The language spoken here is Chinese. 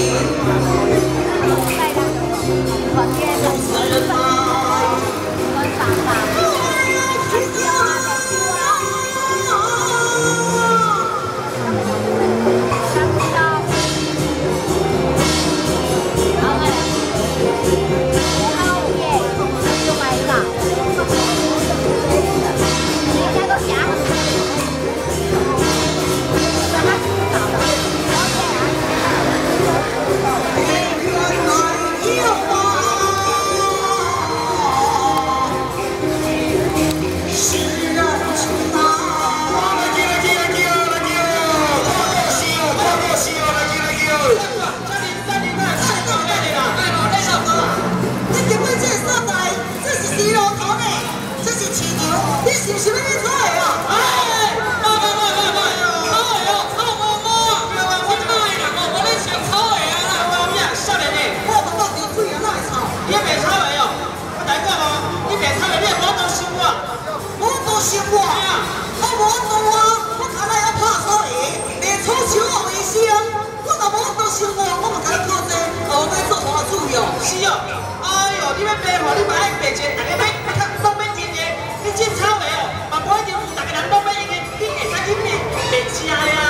生活，我无做啊，我看来要拍草鞋，连草球也未生。我若无做生活，我嘛甲你讨债，后摆做花主哦。 是哦，哎呦，你要白话，你嘛爱白钱，大家买拢买钱的，你种草鞋哦，嘛不一定大家人拢买用的，你会使去白吃呀。